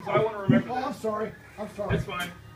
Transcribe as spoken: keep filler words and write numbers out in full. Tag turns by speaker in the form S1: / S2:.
S1: So I want to remember
S2: Oh,
S1: that.
S2: I'm sorry. I'm sorry.
S1: It's fine.